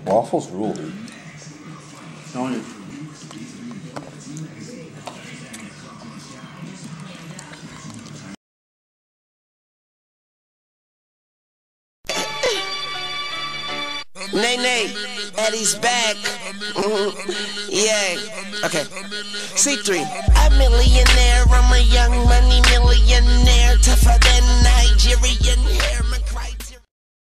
Waffles rule, dude. Telling you. Nay, Eddie's back. Yeah, okay. C3. I'm a millionaire, I'm a young money millionaire, tougher than Nigerian hair. My criteria.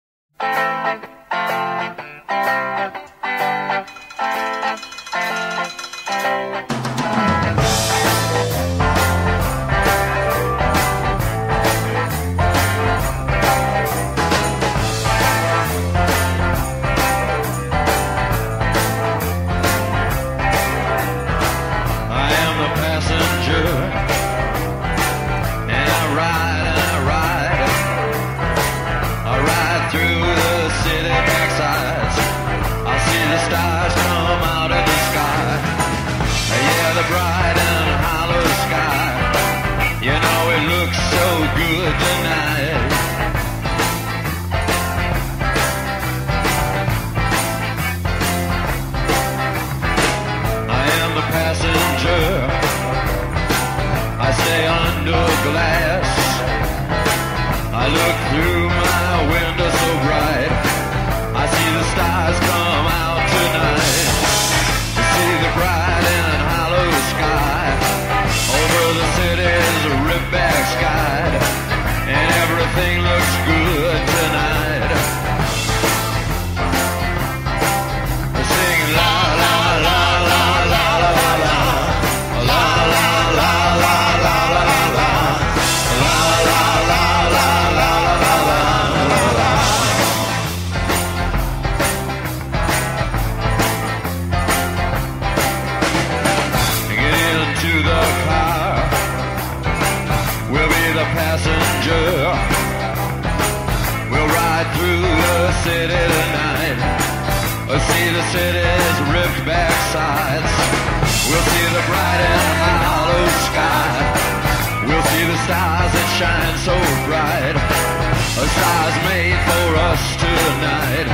Stars come out of the sky. Yeah, the bright and hollow sky. You know it looks so good tonight. I am the passenger. I stay under glass. I look through my window so bright. I see the stars come out tonight. You see the bright and hollow sky over the city's rip-back sky, and everything looks good tonight. Sing la la la la la la la la la la la la la la la passenger. We'll ride through the city tonight. We'll see the city's ripped back sides. We'll see the bright and hollow sky. We'll see the stars that shine so bright. Stars made for us tonight.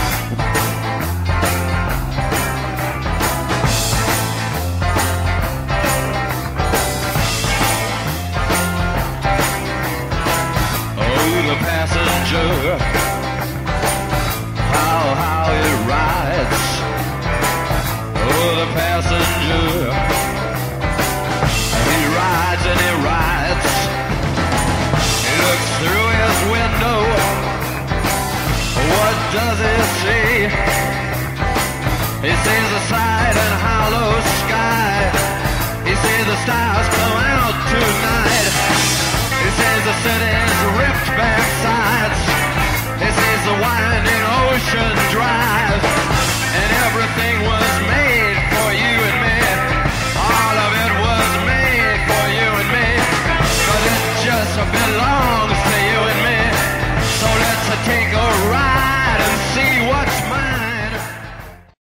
The passenger, how it rides. Oh, the passenger, he rides and he rides. He looks through his window. What does he see? He sees the bright and hollow sky. He sees the stars come out tonight. He says the city's ripped back side.